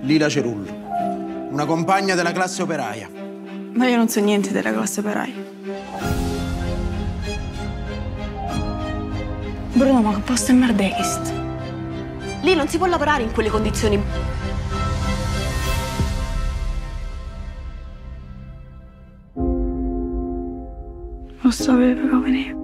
Lila Cerullo, una compagna della classe operaia. Ma io non so niente della classe operaia. Bruno, ma che posto è merda è questo? Lì non si può lavorare in quelle condizioni. Lo sapevo che veniva.